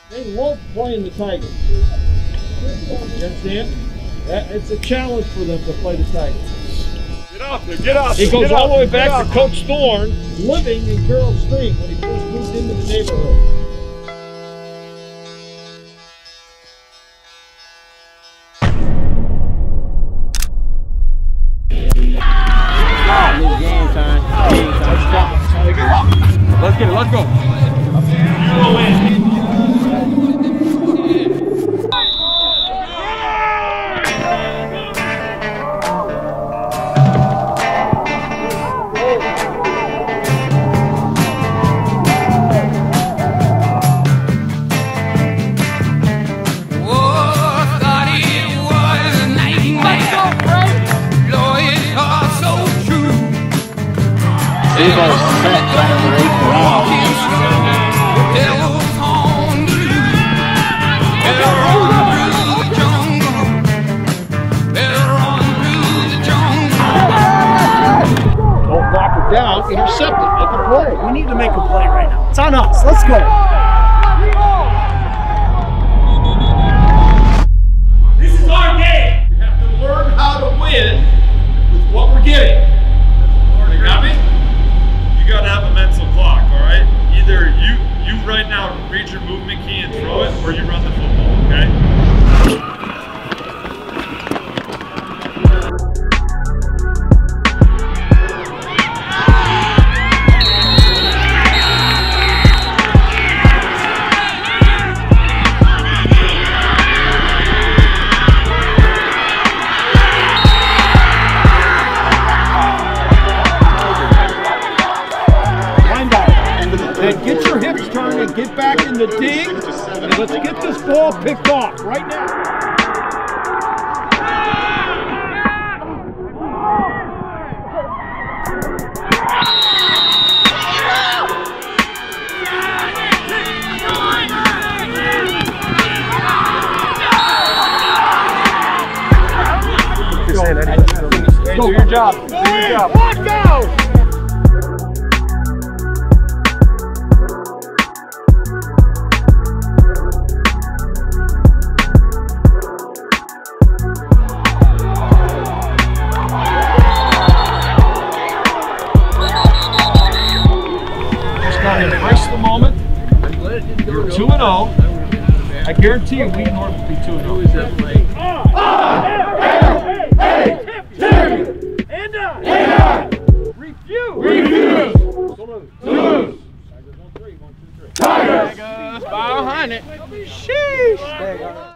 They love playing the Tigers. You understand? It's a challenge for them to play the Tigers. Get off there, get off there. It goes all the way back to Coach Thorne living in Carroll Stream when he first moved into the neighborhood. Game time. Let's get it, let's go. You will win. Down, intercept it, make a play. We need to make a play right now. It's on us. Let's go. This is our game. We have to learn how to win with what we're getting. You got me? You gotta have a mental clock, alright? Either you right now read your movement key and throw it, or you run the football, okay? And get your hips turned and get back in the dig. And let's get this ball picked off right now. Go. Do your job. Do your job. Let's go! Embrace the moment. You're 2-0. I guarantee you we normally be 2-0. Refuse. Tigers. Tigers. 500. Sheesh.